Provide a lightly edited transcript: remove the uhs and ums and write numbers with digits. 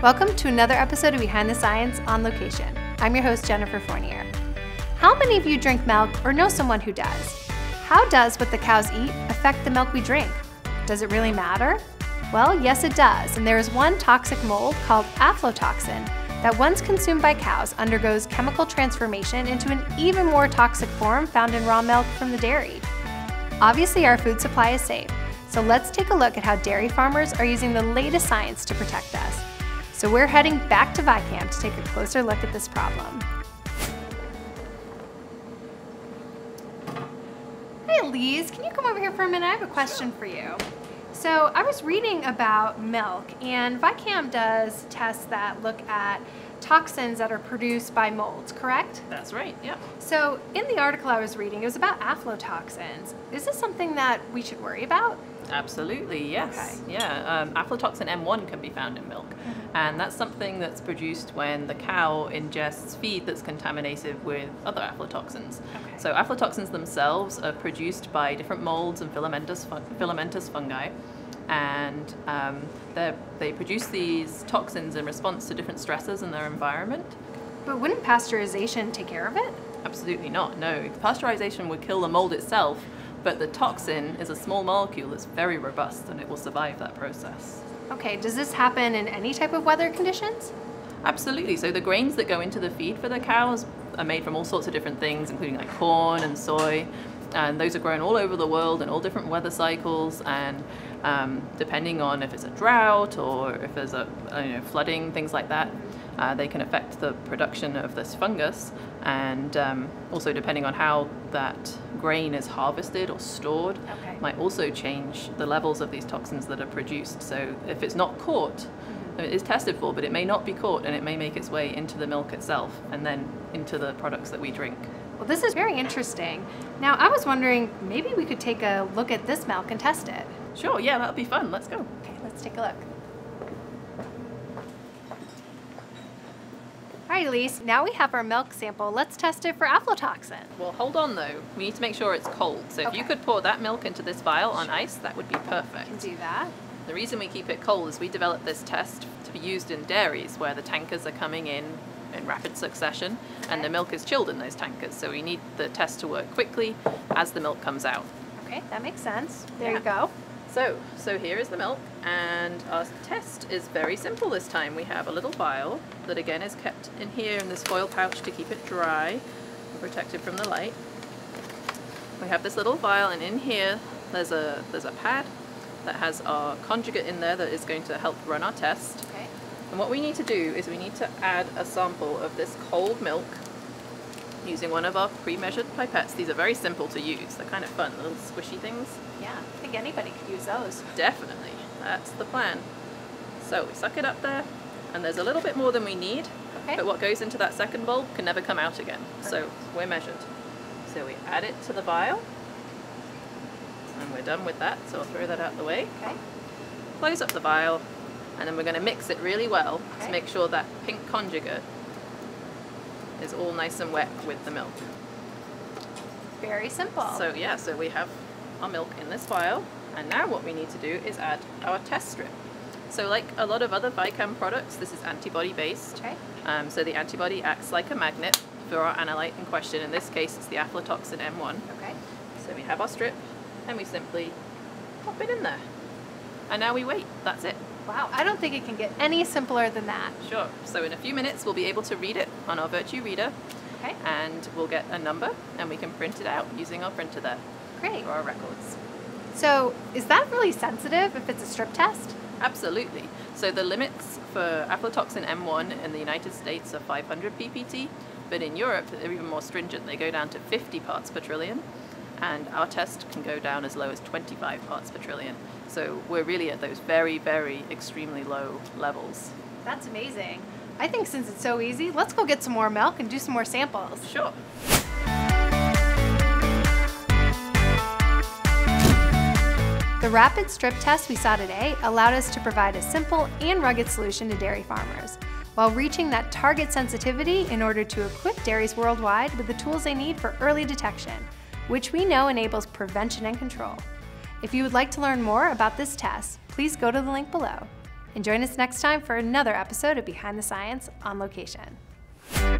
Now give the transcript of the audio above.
Welcome to another episode of Behind the Science on Location. I'm your host, Jennifer Fournier. How many of you drink milk or know someone who does? How does what the cows eat affect the milk we drink? Does it really matter? Well, yes it does, and there is one toxic mold called aflatoxin that once consumed by cows undergoes chemical transformation into an even more toxic form found in raw milk from the dairy. Obviously, our food supply is safe, so let's take a look at how dairy farmers are using the latest science to protect us. So we're heading back to VICAM to take a closer look at this problem. Hey Elise, can you come over here for a minute? I have a question for you. So I was reading about milk, and VICAM does tests that look at toxins that are produced by molds, correct? That's right, yep. So in the article I was reading, it was about aflatoxins. Is this something that we should worry about? Absolutely, yes. Okay. Yeah, aflatoxin M1 can be found in milk, and that's something that's produced when the cow ingests feed that's contaminated with other aflatoxins. Okay. So aflatoxins themselves are produced by different molds and filamentous fungi, and they produce these toxins in response to different stresses in their environment. But wouldn't pasteurization take care of it? Absolutely not, no. Pasteurization would kill the mold itself, but the toxin is a small molecule that's very robust and it will survive that process. Okay, does this happen in any type of weather conditions? Absolutely. So the grains that go into the feed for the cows are made from all sorts of different things, including like corn and soy, and those are grown all over the world in all different weather cycles, and depending on if it's a drought or if there's a flooding, things like that, they can affect the production of this fungus, and also depending on how that grain is harvested or stored, might also change the levels of these toxins that are produced. So if it's not caught, it is tested for, but it may not be caught, and it may make its way into the milk itself and then into the products that we drink. Well, this is very interesting. Now, I was wondering, maybe we could take a look at this milk and test it. Sure, yeah, that'll be fun. Let's go. Okay, let's take a look. All right, Elise, now we have our milk sample. Let's test it for aflatoxin. Well, hold on though. We need to make sure it's cold. So if you could pour that milk into this vial on ice, that would be perfect. Can do that. The reason we keep it cold is we developed this test to be used in dairies where the tankers are coming in rapid succession, and the milk is chilled in those tankers. So we need the test to work quickly as the milk comes out. Okay, that makes sense. There you go. So here is the milk, and our test is very simple this time. We have a little vial that again is kept in here in this foil pouch to keep it dry and protected from the light. We have this little vial, and in here there's a pad that has our conjugate in there that is going to help run our test. Okay. And what we need to do is we need to add a sample of this cold milk using one of our pre-measured pipettes. These are very simple to use. They're kind of fun, little squishy things. Yeah, I think anybody could use those. Definitely. That's the plan. So we suck it up there, and there's a little bit more than we need, but what goes into that second bulb can never come out again. So we're measured. So we add it to the vial, and we're done with that, so I'll throw that out the way. Okay. Close up the vial, and then we're going to mix it really well to make sure that pink conjugate is all nice and wet with the milk. Very simple. So yeah, so we have our milk in this vial, and now what we need to do is add our test strip. So like a lot of other VICAM products, this is antibody based. Okay. So the antibody acts like a magnet for our analyte in question. In this case, it's the aflatoxin M1. Okay. So we have our strip, and we simply pop it in there. And now we wait. That's it. Wow, I don't think it can get any simpler than that. Sure. So in a few minutes, we'll be able to read it on our Virtue Reader. Okay. And we'll get a number, and we can print it out using our printer there. Great. For our records. So is that really sensitive if it's a strip test? Absolutely. So the limits for aflatoxin M1 in the United States are 500 ppt, but in Europe they're even more stringent. They go down to 50 parts per trillion, and our test can go down as low as 25 parts per trillion. So we're really at those very, very extremely low levels. That's amazing. I think since it's so easy, let's go get some more milk and do some more samples. Sure. The rapid strip test we saw today allowed us to provide a simple and rugged solution to dairy farmers, while reaching that target sensitivity in order to equip dairies worldwide with the tools they need for early detection, which we know enables prevention and control. If you would like to learn more about this test, please go to the link below. And join us next time for another episode of Behind the Science on Location.